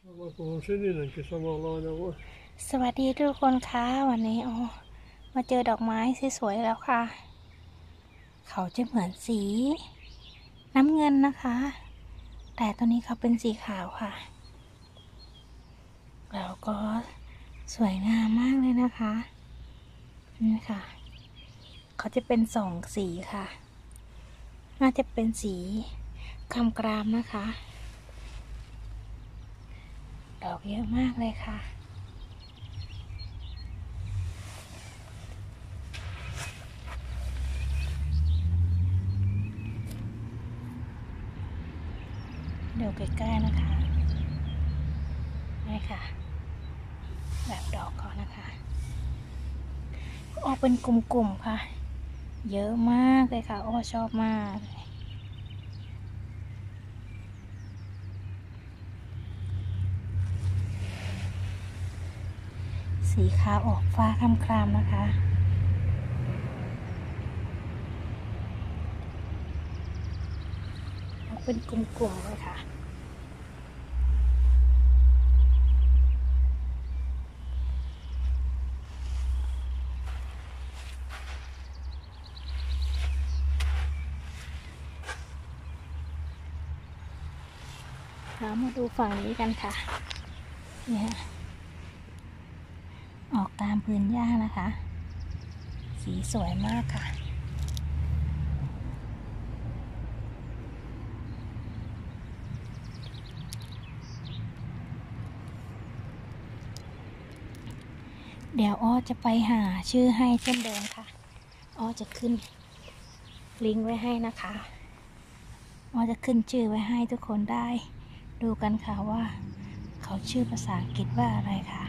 สวัสดีทุกคนค่ะวันนี้มาเจอดอกไม้สวยๆแล้วค่ะเขาจะเหมือนสีน้ำเงินนะคะแต่ตัวนี้เขาเป็นสีขาวค่ะแล้วก็สวยงามมากเลยนะคะนี่ค่ะเขาจะเป็นสองสีค่ะน่าจะเป็นสีคำกรามนะคะดอกเยอะมากเลยค่ะเดี๋ยวใกล้ๆนะคะนี่ค่ะแบบดอกเขานะคะออกเป็นกลุ่มๆค่ะเยอะมากเลยค่ะชอบมากสีขาวออกฟ้าครามๆนะคะออกเป็นกลุ่มๆเลยค่ะเรามาดูฝั่งนี้กันค่ะเนี่ยออกตามพื้นหญ้านะคะสีสวยมากค่ะเดี๋ยวจะไปหาชื่อให้เช่นเดิมค่ะจะขึ้นลิงก์ไว้ให้นะคะจะขึ้นชื่อไว้ให้ทุกคนได้ดูกันค่ะว่าเขาชื่อภาษาอังกฤษว่าอะไรค่ะ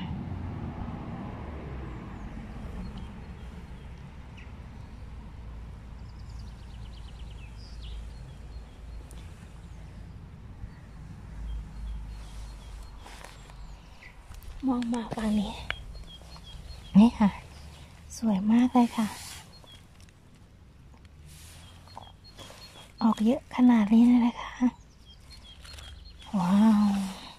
มองมาฝั่งนี้นี่ค่ะสวยมากเลยค่ะออกเยอะขนาดนี้เลยนะคะว้าว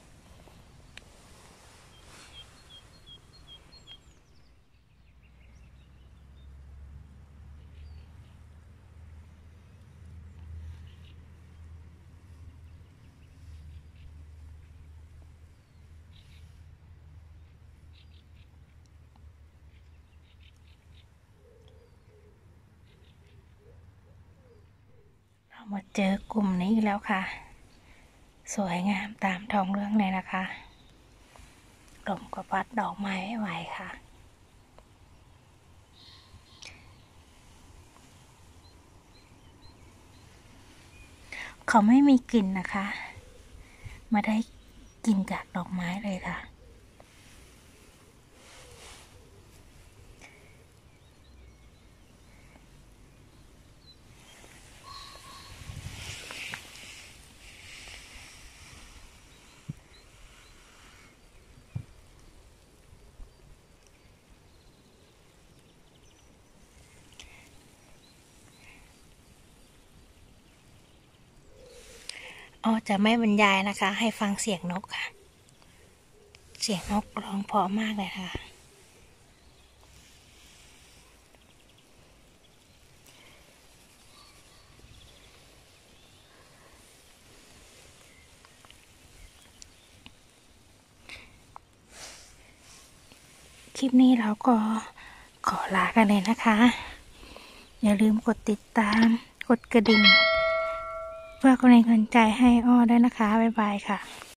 เรามาเจอกลุ่มนี้แล้วค่ะสวยงามตามท้องเรื่องเลยนะคะลมก็พัดดอกไม้ไม่ไหวค่ะเขาไม่มีกลิ่นนะคะมาได้กลิ่นจากดอกไม้เลยค่ะจะไม่บรรยายนะคะให้ฟังเสียงนกค่ะเสียงนกร้องเพราะมากเลยค่ะคลิปนี้เราก็ขอลากันเลยนะคะอย่าลืมกดติดตามกดกระดิ่งเพื่อกำลังใจให้ด้วยนะคะบ๊ายบายค่ะ